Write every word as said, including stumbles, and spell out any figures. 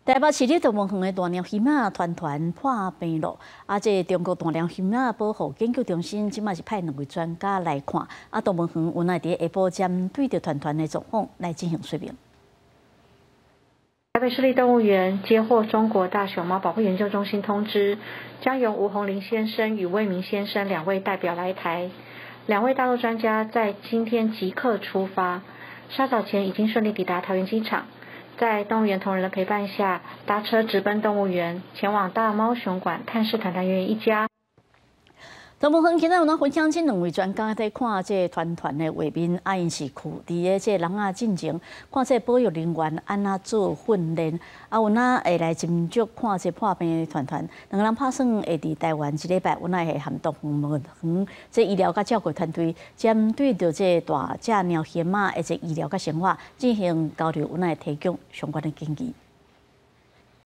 台北市立动物园的大鸟熊仔团团破病了，啊，这中国大鸟熊仔保护研究中心即马是派两位专家来看，啊，动物园原来伫下晡针对着团团的状况来进行说明。 台北市立动物园接获中国大熊猫保护研究中心通知，将由吴宏林先生与魏明先生两位代表来台。两位大陆专家在今天即刻出发，稍早前已经顺利抵达桃园机场。在动物园同仁的陪伴下，搭车直奔动物园，前往大猫熊馆探视团团圆圆一家。 动物园今仔有咱分享这两位专家在看这团团的画面，啊，因是伫咧这人仔进前，看这保育人员安怎做训练，啊，有哪会来斟酌看这破病的团团，两个人拍算会伫台湾一礼拜，有哪会含动物园这医疗甲照顾团队，针对着这大只猫熊仔的这医疗甲生活进行交流，有哪会提供相关的建议。